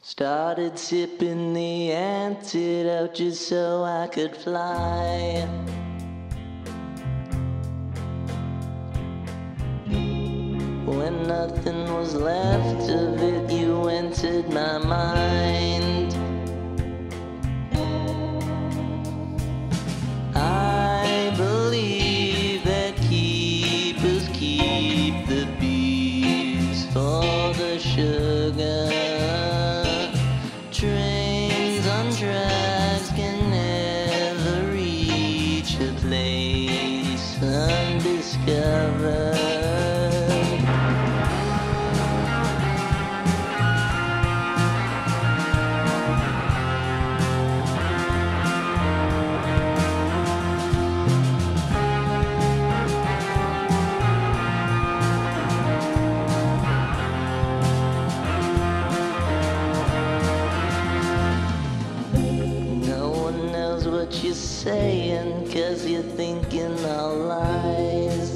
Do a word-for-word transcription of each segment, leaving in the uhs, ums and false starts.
Started sipping the antidote just so I could fly. When nothing was left of it, you entered my mind. I believe that keepers keep the bees for the sugar. Trains on tracks can never reach a place undiscovered. What you're saying, 'cause you're thinking all lies.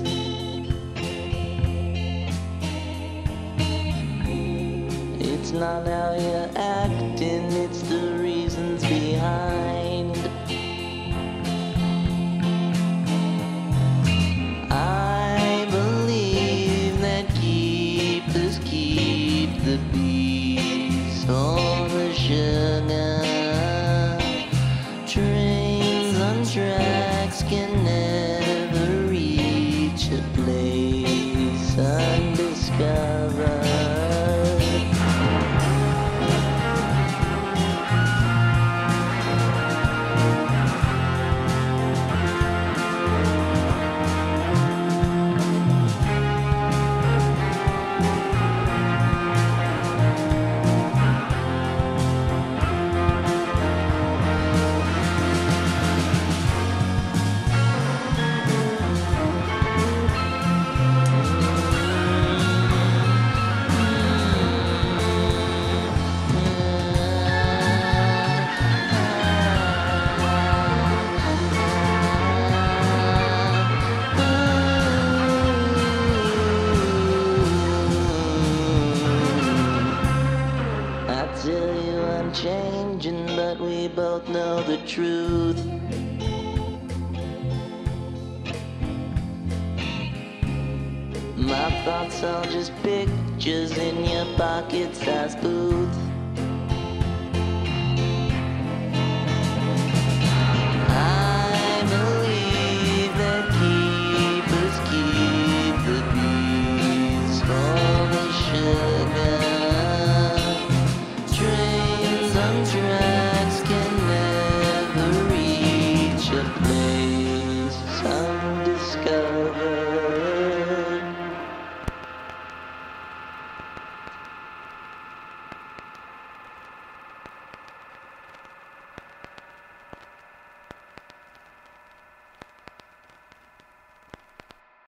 It's not how you're acting, it's the reasons behind. I believe that keepers keep the bees for the sugar. Trains on tracks can never reach a place undiscovered. Tell you I'm changing, but we both know the truth. My thoughts are just pictures in your pocket-sized booth.